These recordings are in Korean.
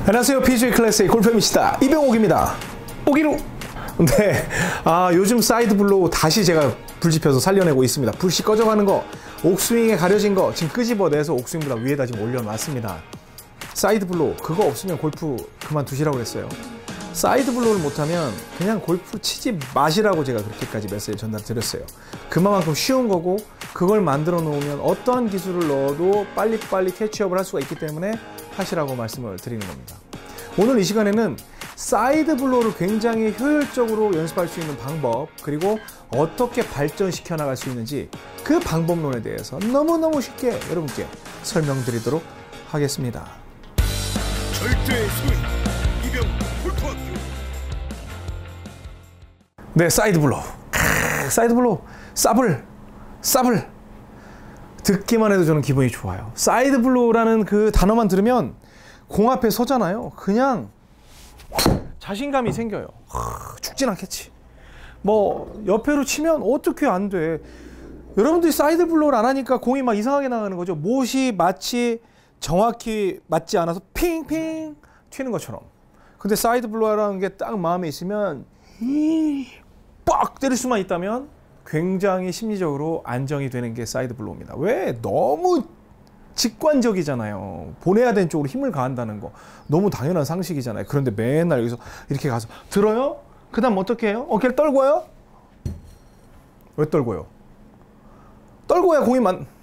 안녕하세요. PGA 클래스의 골프입니다. 이병옥입니다. 오기로. 네, 요즘 사이드 블로우 다시 제가 불 지펴서 살려내고 있습니다. 불씨 꺼져가는 거, 옥스윙에 가려진 거 지금 끄집어내서 옥스윙보다 위에다 지금 올려놨습니다. 사이드 블로우 그거 없으면 골프 그만두시라고 그랬어요. 사이드 블로우를 못하면 그냥 골프 치지 마시라고 제가 그렇게까지 메시지 전달드렸어요. 그만큼 쉬운 거고, 그걸 만들어 놓으면 어떠한 기술을 넣어도 빨리빨리 캐치업을 할 수가 있기 때문에 하시라고 말씀을 드리는 겁니다. 오늘 이 시간에는 사이드 블로우를 굉장히 효율적으로 연습할 수 있는 방법, 그리고 어떻게 발전시켜 나갈 수 있는지 그 방법론에 대해서 너무너무 쉽게 여러분께 설명드리도록 하겠습니다. 절대의 스윙, 이병 골프학교. 네, 사이드 블로우. 사이드 블로우. 싸블. 듣기만 해도 저는 기분이 좋아요. 사이드 블로우라는 그 단어만 들으면 공 앞에 서잖아요. 그냥 자신감이 생겨요. 죽진 않겠지. 뭐 옆에로 치면 어떻게 안 돼. 여러분들이 사이드 블로우를 안 하니까 공이 막 이상하게 나가는 거죠. 못이 마치 정확히 맞지 않아서 핑핑 튀는 것처럼. 근데 사이드 블로우라는 게 딱 마음에 있으면 빡 때릴 수만 있다면 굉장히 심리적으로 안정이 되는 게 사이드 블로우입니다. 왜? 너무 직관적이잖아요. 보내야 되는 쪽으로 힘을 가한다는 거 너무 당연한 상식이잖아요. 그런데 맨날 여기서 이렇게 가서 들어요? 그 다음 어떻게 해요? 어깨를 떨궈요? 왜 떨궈요? 떨궈야 공이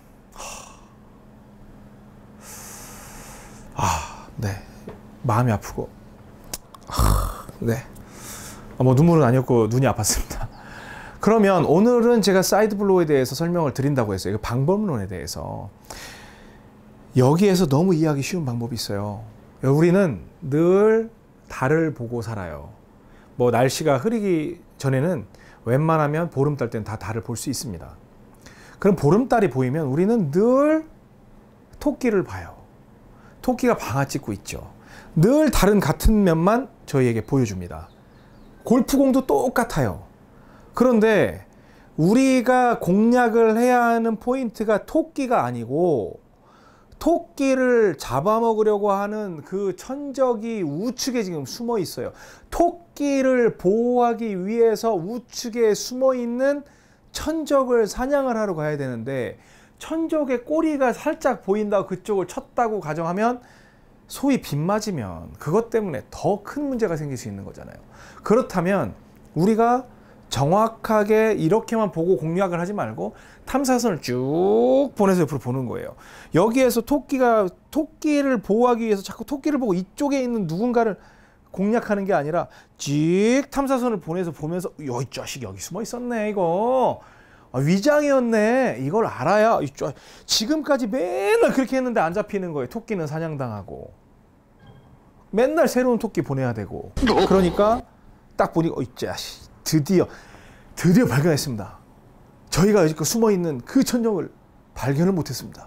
네. 마음이 아프고 네. 뭐 눈물은 아니었고 눈이 아팠습니다. 그러면 오늘은 제가 사이드 블로우에 대해서 설명을 드린다고 했어요. 그 방법론에 대해서. 여기에서 너무 이해하기 쉬운 방법이 있어요. 우리는 늘 달을 보고 살아요. 뭐 날씨가 흐리기 전에는 웬만하면 보름달 때는 다 달을 볼 수 있습니다. 그럼 보름달이 보이면 우리는 늘 토끼를 봐요. 토끼가 방아 찍고 있죠. 늘 달은 같은 면만 저희에게 보여줍니다. 골프공도 똑같아요. 그런데 우리가 공략을 해야 하는 포인트가 토끼가 아니고, 토끼를 잡아먹으려고 하는 그 천적이 우측에 지금 숨어 있어요. 토끼를 보호하기 위해서 우측에 숨어 있는 천적을 사냥을 하러 가야 되는데, 천적의 꼬리가 살짝 보인다고 그쪽을 쳤다고 가정하면 소위 빗 맞으면 그것 때문에 더 큰 문제가 생길 수 있는 거잖아요. 그렇다면 우리가 정확하게 이렇게만 보고 공략을 하지 말고 탐사선을 쭉 보내서 옆으로 보는 거예요. 여기에서 토끼를 보호하기 위해서 자꾸 토끼를 보고 이쪽에 있는 누군가를 공략하는 게 아니라 쭉 탐사선을 보내서 보면서 이 자식 여기 숨어 있었네, 이거 위장이었네, 이걸 알아야. 지금까지 맨날 그렇게 했는데 안 잡히는 거예요. 토끼는 사냥당하고 맨날 새로운 토끼 보내야 되고. 그러니까 딱 보니까 이 자식 드디어 발견했습니다. 저희가 여지껏 숨어있는 그 천적을 발견을 못했습니다.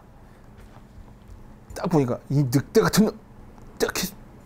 딱 보니까 이 늑대 같은 놈 딱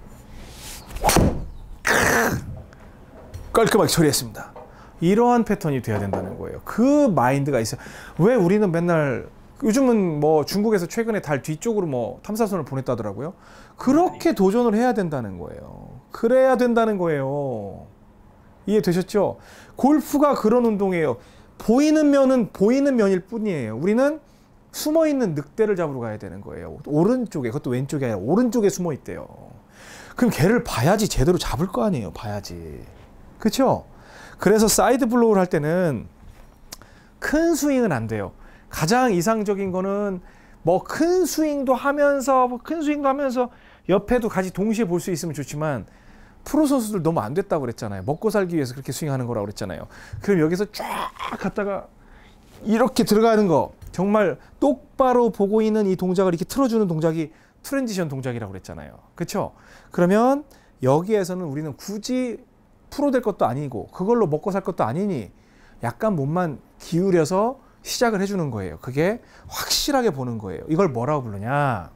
깔끔하게 처리했습니다. 이러한 패턴이 돼야 된다는 거예요. 그 마인드가 있어요. 왜 우리는 맨날, 요즘은 뭐 중국에서 최근에 달 뒤쪽으로 뭐 탐사선을 보냈다더라고요. 그렇게 도전을 해야 된다는 거예요. 그래야 된다는 거예요. 이해되셨죠? 골프가 그런 운동이에요. 보이는 면은 보이는 면일 뿐이에요. 우리는 숨어있는 늑대를 잡으러 가야 되는 거예요. 오른쪽에, 그것도 왼쪽이 아니라 오른쪽에 숨어 있대요. 그럼 걔를 봐야지 제대로 잡을 거 아니에요. 봐야지. 그렇죠? 그래서 사이드 블로우를 할 때는 큰 스윙은 안 돼요. 가장 이상적인 거는 뭐 큰 스윙도 하면서 옆에도 같이 동시에 볼 수 있으면 좋지만, 프로 선수들 너무 안 됐다고 그랬잖아요. 먹고 살기 위해서 그렇게 스윙하는 거라고 그랬잖아요. 그럼 여기서 쫙 갔다가 이렇게 들어가는 거, 정말 똑바로 보고 있는 이 동작을 이렇게 틀어주는 동작이 트랜지션 동작이라고 그랬잖아요. 그렇죠? 그러면 여기에서는 우리는 굳이 프로 될 것도 아니고 그걸로 먹고 살 것도 아니니 약간 몸만 기울여서 시작을 해주는 거예요. 그게 확실하게 보는 거예요. 이걸 뭐라고 부르냐?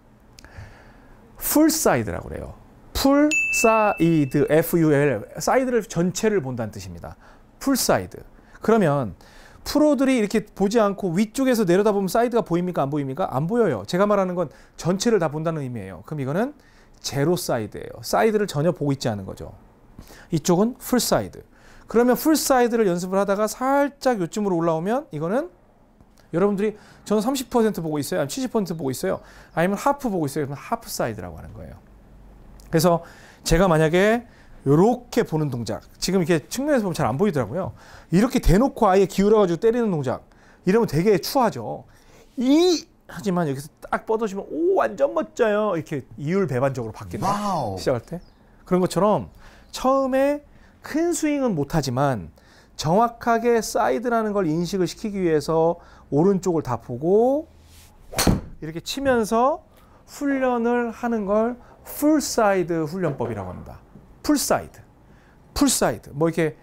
풀사이드라고 그래요. 풀사이드, F-U-L, 사이드를 전체를 본다는 뜻입니다. 풀사이드. 그러면 프로들이 이렇게 보지 않고 위쪽에서 내려다보면 사이드가 보입니까? 안 보입니까? 안 보여요. 제가 말하는 건 전체를 다 본다는 의미예요. 그럼 이거는 제로 사이드예요. 사이드를 전혀 보고 있지 않은 거죠. 이쪽은 풀 사이드. 그러면 풀 사이드를 연습을 하다가 살짝 요쯤으로 올라오면 이거는 여러분들이 저는 30% 보고 있어요. 아니면 70% 보고 있어요. 아니면 하프 보고 있어요. 그러면 하프 사이드라고 하는 거예요. 그래서 제가 만약에 이렇게 보는 동작, 지금 이렇게 측면에서 보면 잘 안 보이더라고요. 이렇게 대놓고 아예 기울여가지고 때리는 동작, 이러면 되게 추하죠. 하지만 여기서 딱 뻗어주면 오 완전 멋져요. 이렇게 이율 배반적으로 바뀌는 시작할 때 그런 것처럼 처음에 큰 스윙은 못하지만 정확하게 사이드라는 걸 인식을 시키기 위해서 오른쪽을 다 보고 이렇게 치면서 훈련을 하는 걸 풀사이드 훈련법이라고 합니다. 풀사이드. 뭐 이렇게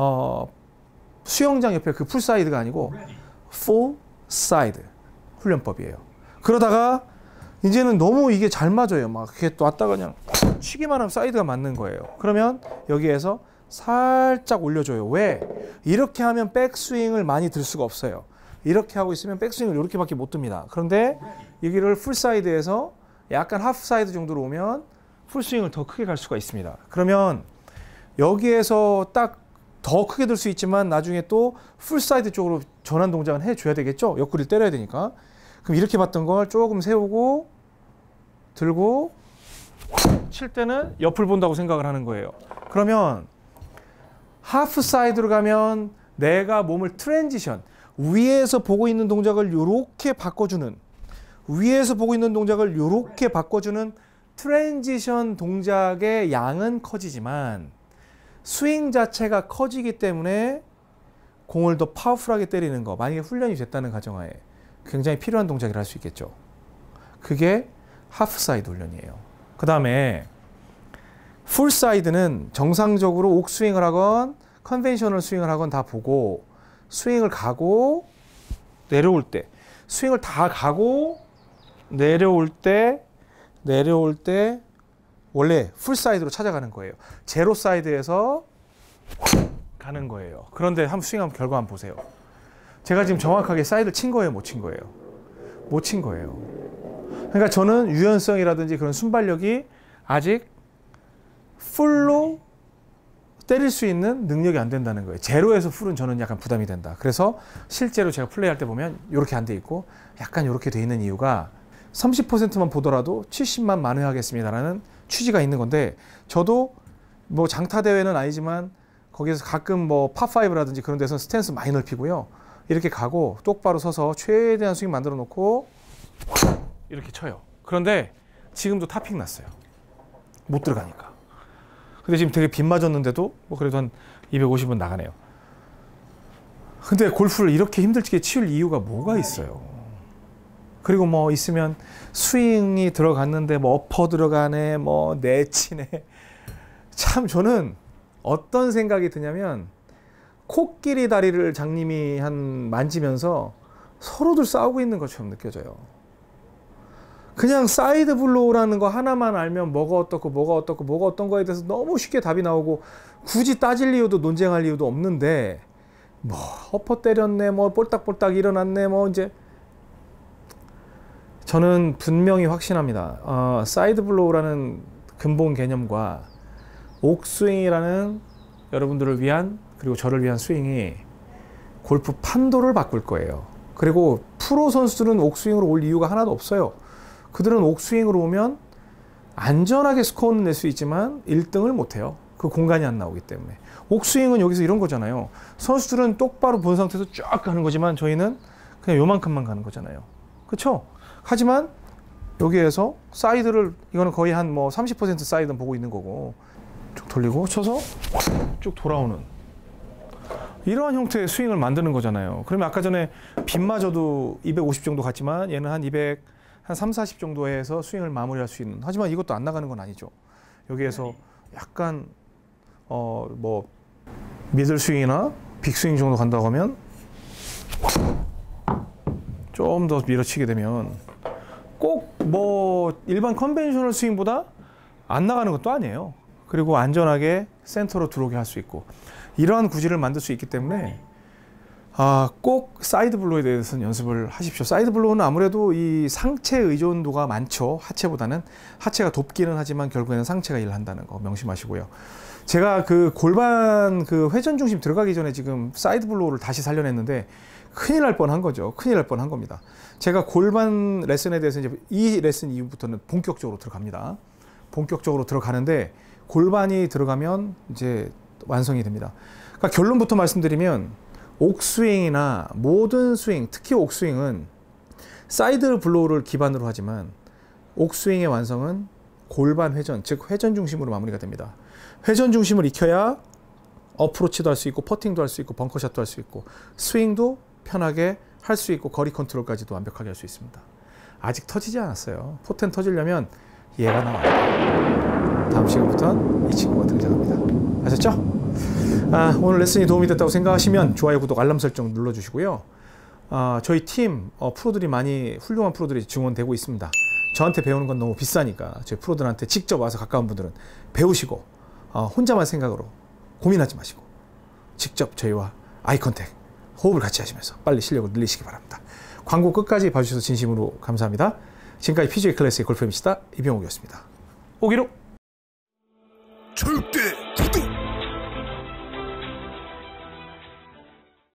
수영장 옆에 그 풀사이드가 아니고 풀사이드 훈련법이에요. 그러다가 이제는 너무 이게 잘 맞아요. 막 이렇게 또 왔다가 그냥 치기만 하면 사이드가 맞는 거예요. 그러면 여기에서 살짝 올려줘요. 왜? 이렇게 하면 백스윙을 많이 들 수가 없어요. 이렇게 하고 있으면 백스윙을 이렇게밖에 못 듭니다. 그런데 여기를 풀사이드에서 약간 하프사이드 정도로 오면 풀스윙을 더 크게 갈 수가 있습니다. 그러면 여기에서 딱 더 크게 들 수 있지만 나중에 또 풀사이드 쪽으로 전환 동작은 해줘야 되겠죠? 옆구리를 때려야 되니까. 그럼 이렇게 봤던 걸 조금 세우고 들고 칠 때는 옆을 본다고 생각을 하는 거예요. 그러면 하프 사이드로 가면 내가 몸을 트랜지션, 위에서 보고 있는 동작을 이렇게 바꿔주는, 위에서 보고 있는 동작을 이렇게 바꿔주는 트랜지션 동작의 양은 커지지만 스윙 자체가 커지기 때문에 공을 더 파워풀하게 때리는 거, 만약에 훈련이 됐다는 가정하에 굉장히 필요한 동작이라 할 수 있겠죠. 그게 하프 사이드 훈련이에요. 그 다음에 풀 사이드는 정상적으로 옥스윙을 하건 컨벤셔널 스윙을 하건 다 보고 스윙을 가고 내려올 때, 스윙을 다 가고 내려올 때 원래 풀 사이드로 찾아가는 거예요. 제로 사이드에서 가는 거예요. 그런데 한번 스윙하면 결과 한번 보세요. 제가 지금 정확하게 사이드를 친 거예요, 못 친 거예요? 못 친 거예요. 그러니까 저는 유연성이라든지 그런 순발력이 아직 풀로 때릴 수 있는 능력이 안 된다는 거예요. 제로에서 풀은 저는 약간 부담이 된다. 그래서 실제로 제가 플레이할 때 보면 이렇게 안 돼 있고 약간 이렇게 돼 있는 이유가 30%만 보더라도 70만 만회하겠습니다라는 취지가 있는 건데, 저도 뭐 장타 대회는 아니지만 거기에서 가끔 뭐 파5라든지 그런 데서 스탠스 많이 넓히고요. 이렇게 가고 똑바로 서서 최대한 스윙 만들어 놓고 이렇게 쳐요. 그런데 지금도 탑핑 났어요. 못 들어가니까. 근데 지금 되게 빗 맞았는데도 뭐 그래도 한 250은 나가네요. 근데 골프를 이렇게 힘들게 치울 이유가 뭐가 있어요? 그리고 뭐 있으면 스윙이 들어갔는데 뭐 어퍼 들어가네, 뭐 내치네. 참 저는 어떤 생각이 드냐면 코끼리 다리를 장님이 만지면서 서로들 싸우고 있는 것처럼 느껴져요. 그냥 사이드 블로우라는 거 하나만 알면 뭐가 어떻고 뭐가 어떻고 뭐가 어떤 거에 대해서 너무 쉽게 답이 나오고 굳이 따질 이유도 논쟁할 이유도 없는데, 뭐 어퍼 때렸네, 뭐 볼딱볼딱 일어났네, 뭐 이제 저는 분명히 확신합니다. 사이드 블로우라는 근본 개념과 옥스윙이라는 여러분들을 위한, 그리고 저를 위한 스윙이 골프 판도를 바꿀 거예요. 그리고 프로 선수들은 옥스윙으로 올 이유가 하나도 없어요. 그들은 옥스윙으로 오면 안전하게 스코어는 낼 수 있지만 1등을 못해요. 그 공간이 안 나오기 때문에. 옥스윙은 여기서 이런 거잖아요. 선수들은 똑바로 본 상태에서 쫙 가는 거지만 저희는 그냥 요만큼만 가는 거잖아요. 그렇죠? 하지만 여기에서 사이드를, 이거는 거의 한 뭐 30% 사이드는 보고 있는 거고, 쭉 돌리고 쳐서 쭉 돌아오는 이러한 형태의 스윙을 만드는 거잖아요. 그러면 아까 전에 빗마저도 250 정도 갔지만 얘는 한 200, 한 3, 40 정도 해서 스윙을 마무리할 수 있는, 하지만 이것도 안 나가는 건 아니죠. 여기에서 약간 뭐 미들 스윙이나 빅 스윙 정도 간다고 하면 좀 더 밀어치게 되면 꼭 뭐 일반 컨벤셔널 스윙보다 안 나가는 것도 아니에요. 그리고 안전하게 센터로 들어오게 할 수 있고, 이러한 구질을 만들 수 있기 때문에 꼭 사이드 블로우에 대해서는 연습을 하십시오. 사이드 블로우는 아무래도 이 상체 의존도가 많죠. 하체보다는. 하체가 돕기는 하지만 결국에는 상체가 일을 한다는 거 명심하시고요. 제가 그 골반 그 회전 중심 들어가기 전에 지금 사이드 블로우를 다시 살려냈는데 큰일 날 뻔한 거죠. 큰일 날 뻔한 겁니다. 제가 골반 레슨에 대해서 이제 이 레슨 이후부터는 본격적으로 들어갑니다. 본격적으로 들어가는데 골반이 들어가면 이제 완성이 됩니다. 그러니까 결론부터 말씀드리면 옥스윙이나 모든 스윙, 특히 옥스윙은 사이드 블로우를 기반으로 하지만 옥스윙의 완성은 골반 회전, 즉 회전 중심으로 마무리가 됩니다. 회전 중심을 익혀야 어프로치도 할 수 있고 퍼팅도 할 수 있고 벙커샷도 할 수 있고 스윙도 편하게 할 수 있고 거리 컨트롤까지도 완벽하게 할 수 있습니다. 아직 터지지 않았어요. 포텐 터지려면 얘가 나와요. 다음 시간부터는 이 친구가 등장합니다. 아셨죠? 오늘 레슨이 도움이 됐다고 생각하시면 좋아요, 구독, 알람 설정 눌러주시고요. 저희 팀 프로들이 많이 훌륭한 프로들이 증원되고 있습니다. 저한테 배우는 건 너무 비싸니까 저희 프로들한테 직접 와서 가까운 분들은 배우시고 혼자만 생각으로 고민하지 마시고 직접 저희와 아이 컨택, 호흡을 같이 하시면서 빨리 실력을 늘리시기 바랍니다. 광고 끝까지 봐주셔서 진심으로 감사합니다. 지금까지 PGA 클래스의 골프 MC 이병옥이었습니다. 오기로! 절대